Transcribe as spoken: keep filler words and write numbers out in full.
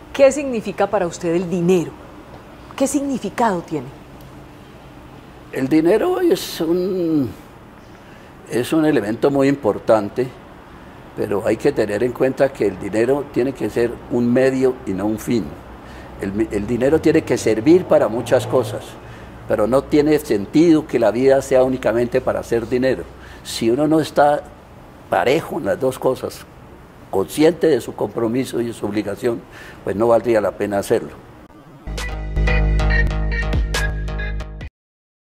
¿Qué significa para usted el dinero? ¿Qué significado tiene? El dinero es un, es un elemento muy importante, pero hay que tener en cuenta que el dinero tiene que ser un medio y no un fin. El, el dinero tiene que servir para muchas cosas, pero no tiene sentido que la vida sea únicamente para hacer dinero. Si uno no está parejo en las dos cosas, consciente de su compromiso y de su obligación, pues no valdría la pena hacerlo.